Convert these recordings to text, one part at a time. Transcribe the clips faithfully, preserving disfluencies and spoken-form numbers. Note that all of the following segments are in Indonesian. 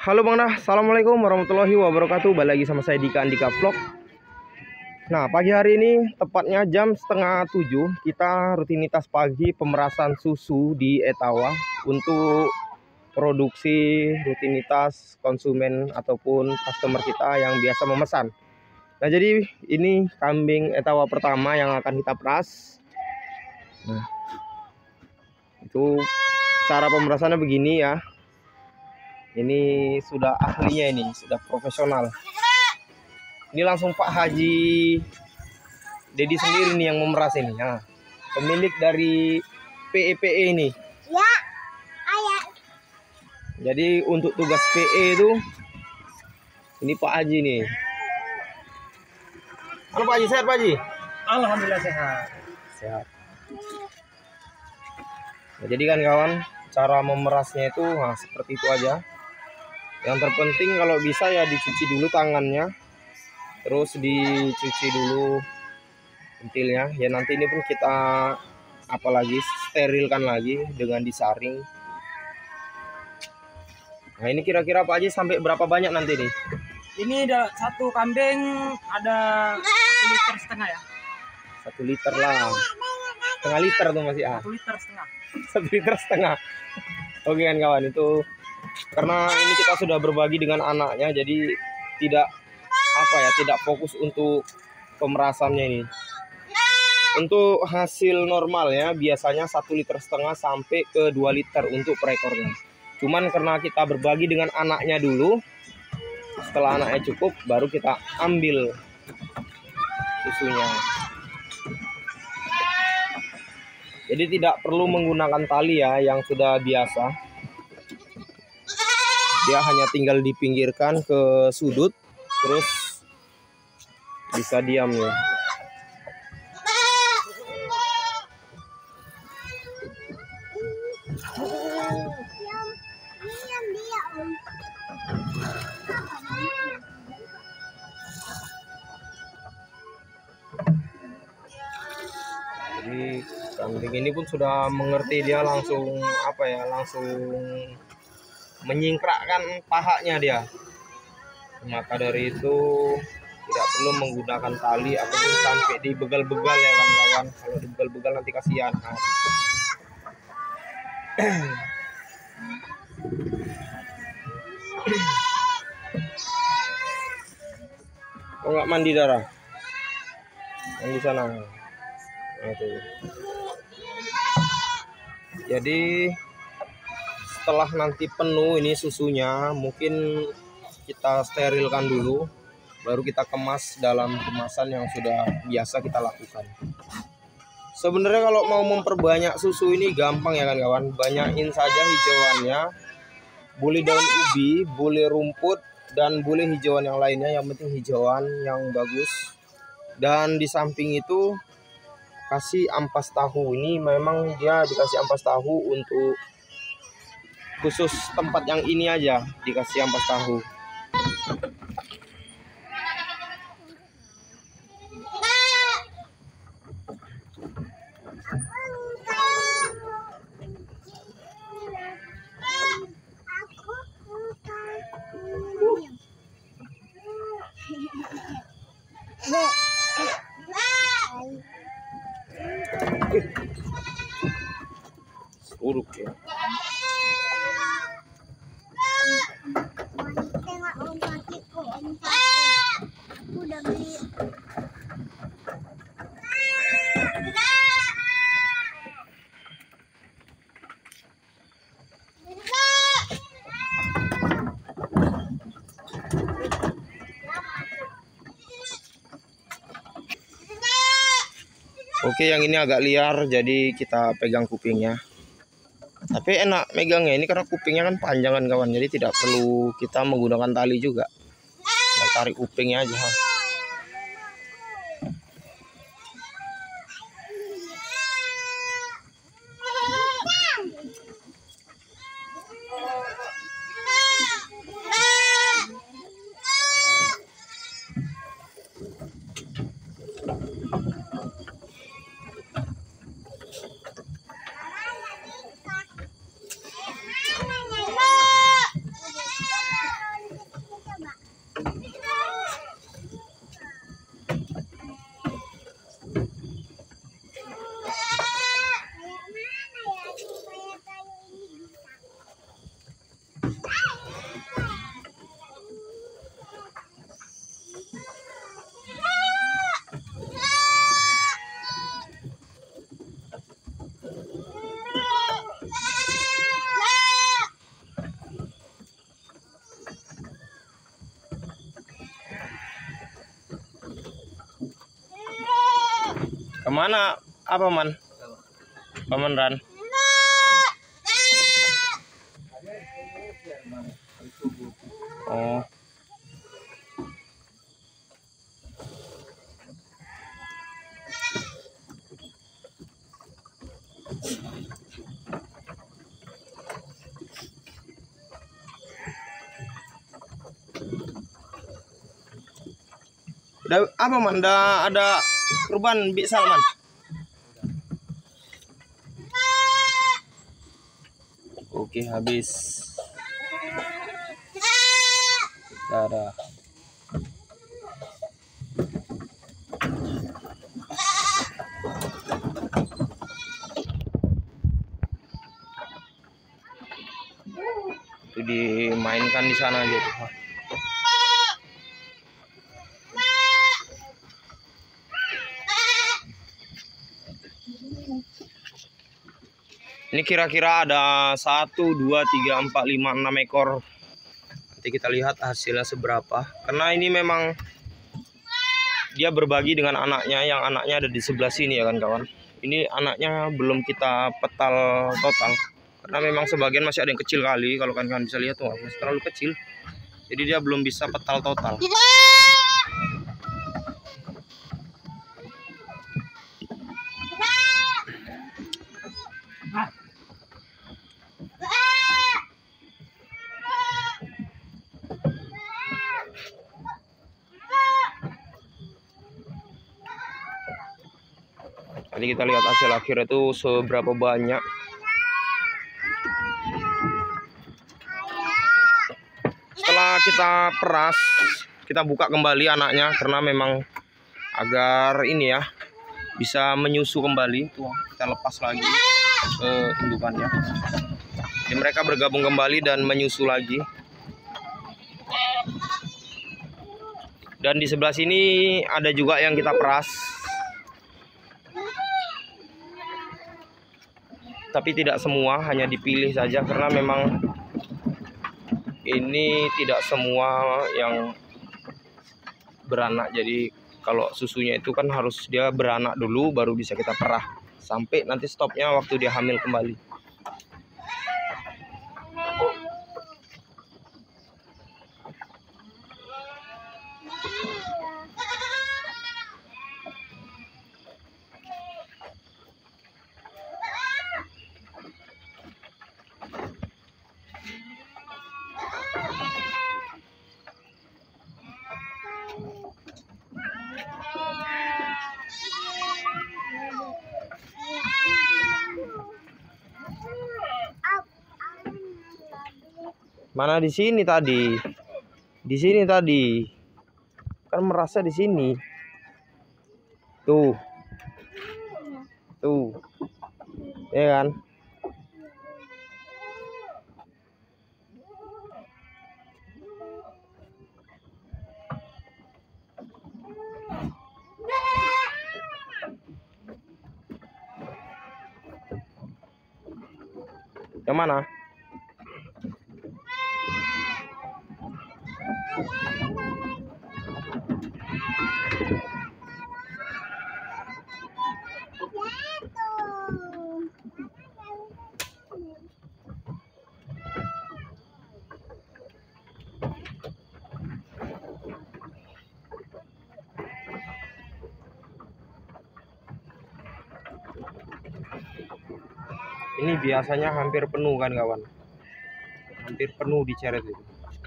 Halo Bang Dah, Assalamualaikum warahmatullahi wabarakatuh. Balik lagi sama saya Dika Andika Vlog. Nah, pagi hari ini tepatnya jam setengah tujuh kita rutinitas pagi pemerasan susu di Etawa untuk produksi rutinitas konsumen ataupun customer kita yang biasa memesan. Nah, jadi ini kambing Etawa pertama yang akan kita peras. Nah, itu cara pemerasannya begini ya. Ini sudah ahlinya, ini sudah profesional. Ini langsung Pak Haji Dedi sendiri nih yang memeras ini. Nah, pemilik dari P E P E ini. Ya, ayah. Jadi untuk tugas P E itu ini Pak Haji nih. Halo Pak Haji, sehat Pak Haji? Alhamdulillah sehat. Sehat. Nah, jadi kan kawan, cara memerasnya itu nah, seperti itu aja. Yang terpenting kalau bisa ya dicuci dulu tangannya, terus dicuci dulu pentilnya. Ya nanti ini pun kita apalagi sterilkan lagi dengan disaring. Nah ini kira-kira Pak Haji sampai berapa banyak nanti nih? Ini ada satu kambing ada satu liter setengah ya. Satu liter lah. Setengah liter tuh masih ah. Satu liter setengah. Satu liter setengah. Oke kan kawan, itu karena ini kita sudah berbagi dengan anaknya, jadi tidak apa ya, tidak fokus untuk pemerasannya ini. Untuk hasil normalnya biasanya satu liter setengah sampai ke dua liter untuk per ekornya. Cuman karena kita berbagi dengan anaknya dulu, setelah anaknya cukup baru kita ambil susunya. Jadi tidak perlu menggunakan tali ya, yang sudah biasa. Dia hanya tinggal dipinggirkan ke sudut, terus bisa diam ya. Jadi kambing ini pun sudah mengerti, dia langsung apa ya, langsung menyingkrakkan pahanya dia. Maka dari itu tidak perlu menggunakan tali ataupun sampai dibegal-begal ya kan kawan. Kalau dibegal-begal nanti kasihan. Nah. Oh nggak mandi darah? Mandi sana. Nah, itu. Jadi setelah nanti penuh ini susunya, mungkin kita sterilkan dulu, baru kita kemas dalam kemasan yang sudah biasa kita lakukan. Sebenarnya kalau mau memperbanyak susu ini gampang ya kan kawan, banyakin saja hijauannya, boleh daun ubi, boleh rumput, dan boleh hijauan yang lainnya, yang penting hijauan yang bagus. Dan di samping itu kasih ampas tahu, ini memang dia dikasih ampas tahu untuk khusus tempat yang ini aja dikasih ampas tahu. Uruk ya. Tengok om kakiku, om kaki. Aku udah beli. Oke, yang ini agak liar, jadi kita pegang kupingnya. Tapi enak megangnya ini karena kupingnya kan panjang kan kawan, jadi tidak perlu kita menggunakan tali juga. Kita tarik kupingnya aja. Kemana? Apa man? Paman Ran. Oh. Udah apa man? Udah ada perubahan bisa man? Oke habis. Ada. Itu dimainkan di sana aja tuh. Ini kira-kira ada satu, dua, tiga, empat, lima, enam ekor. Nanti kita lihat hasilnya seberapa. Karena ini memang dia berbagi dengan anaknya, yang anaknya ada di sebelah sini ya kan kawan. Ini anaknya belum kita petal total. Karena memang sebagian masih ada yang kecil kali. Kalau kan kalian bisa lihat tuh masih terlalu kecil. Jadi dia belum bisa petal total. Nanti kita lihat hasil akhir itu seberapa banyak. Setelah kita peras, kita buka kembali anaknya karena memang agar ini ya bisa menyusu kembali. Tuh, kita lepas lagi ke indukannya. Jadi mereka bergabung kembali dan menyusu lagi. Dan di sebelah sini ada juga yang kita peras. Tapi tidak semua, hanya dipilih saja karena memang ini tidak semua yang beranak. Jadi kalau susunya itu kan harus dia beranak dulu baru bisa kita perah. Sampai nanti stopnya waktu dia hamil kembali. Mana di sini tadi? Di sini tadi. Kan merasa di sini. Tuh. Tuh. Ya kan? Yang mana? Ini biasanya hampir penuh kan kawan. Hampir penuh di ceret itu.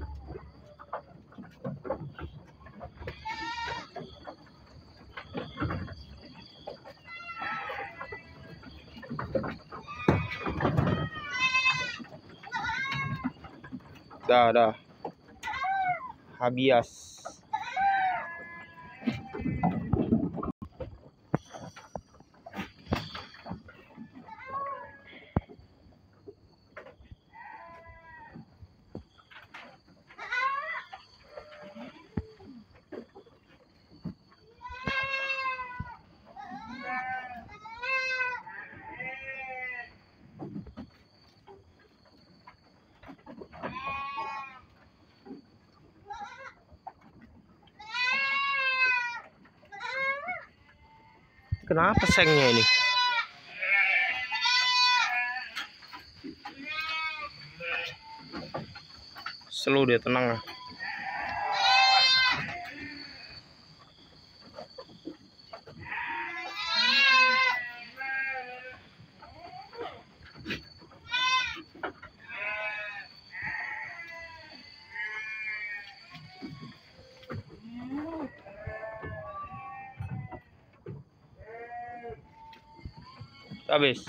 Dah, dah. Habias. Kenapa sengnya ini? Slow dia, tenang. Habis.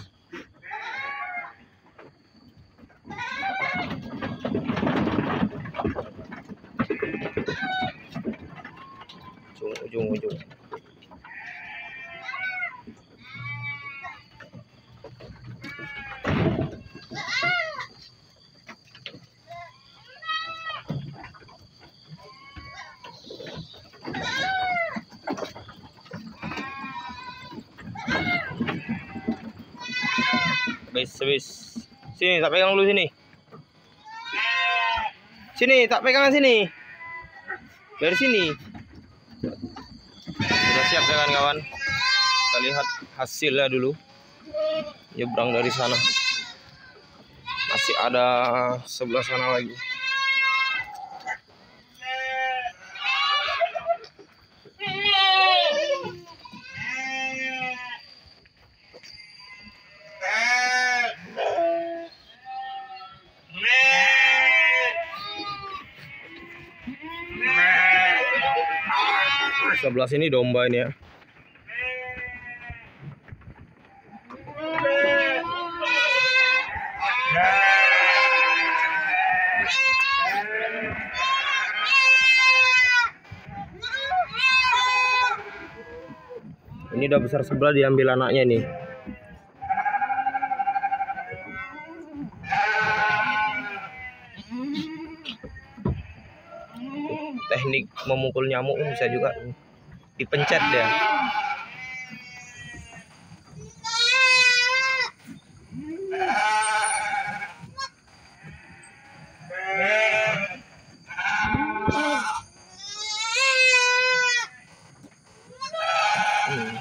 Ujung, ujung, ujung. Habis, habis. Sini, tak pegang dulu sini. Sini, tak pegangan sini. Dari sini. Sudah siap ya kawan-kawan. Kita lihat hasilnya dulu. Nyebrang dari sana. Masih ada sebelah sana lagi. Sebelah sini domba ini ya. Ini udah besar sebelah, diambil anaknya nih. Teknik memukul nyamuk bisa juga dipencet dia. Hmm.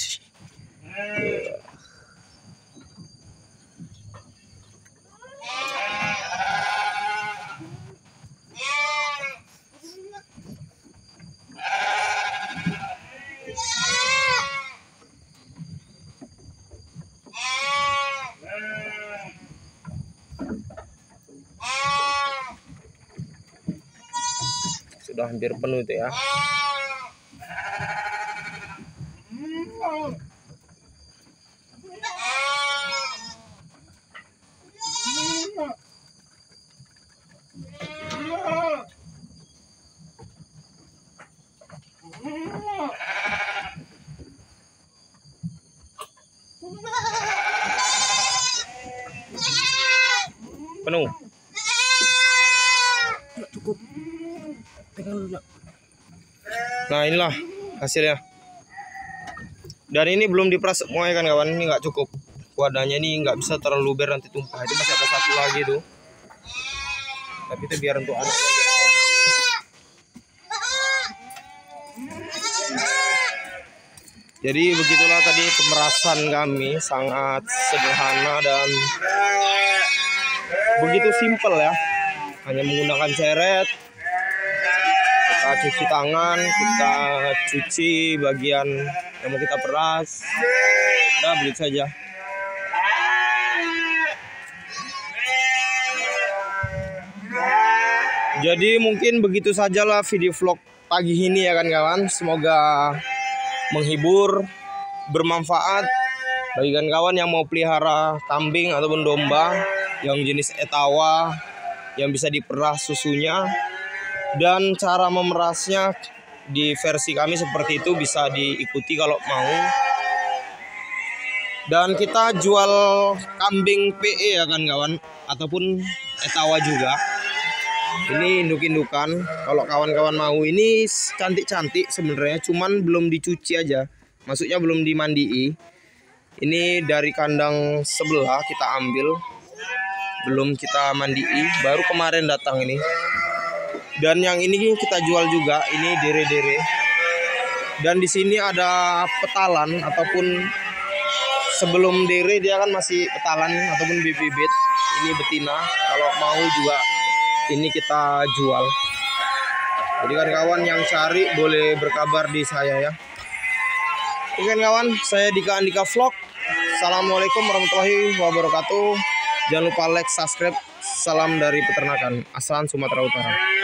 Sudah hampir penuh itu ya. Penuh. Cukup. Nah, inilah hasilnya. Dan ini belum diperas semua ya kan kawan, ini nggak cukup. Wadahnya ini nggak bisa terlalu luber, nanti tumpah. Itu masih ada satu lagi tuh. Tapi itu biar untuk anak aja. Jadi begitulah tadi pemerasan kami, sangat sederhana dan begitu simpel ya. Hanya menggunakan seret. Kita cuci tangan, kita cuci bagian yang mau kita peras. Udah begitu saja. Jadi mungkin begitu sajalah video vlog pagi ini ya kan kawan. Semoga menghibur, bermanfaat bagi kawan yang mau pelihara kambing ataupun domba yang jenis etawa yang bisa diperas susunya. Dan cara memerasnya di versi kami seperti itu, bisa diikuti kalau mau. Dan kita jual kambing P E ya kan kawan, ataupun etawa juga. Ini induk-indukan. Kalau kawan-kawan mau, ini cantik-cantik sebenarnya, cuman belum dicuci aja. Maksudnya belum dimandii. Ini dari kandang sebelah kita ambil, belum kita mandii, baru kemarin datang ini. Dan yang ini kita jual juga, ini dere-dere. Dan di sini ada petalan ataupun sebelum dere dia kan masih petalan ataupun bibit. Ini betina. Kalau mau juga ini kita jual. Jadi kan kawan yang cari boleh berkabar di saya ya. Oke kan kawan, saya Dika Andika Vlog. Assalamualaikum warahmatullahi wabarakatuh. Jangan lupa like, subscribe. Salam dari peternakan Asahan Sumatera Utara.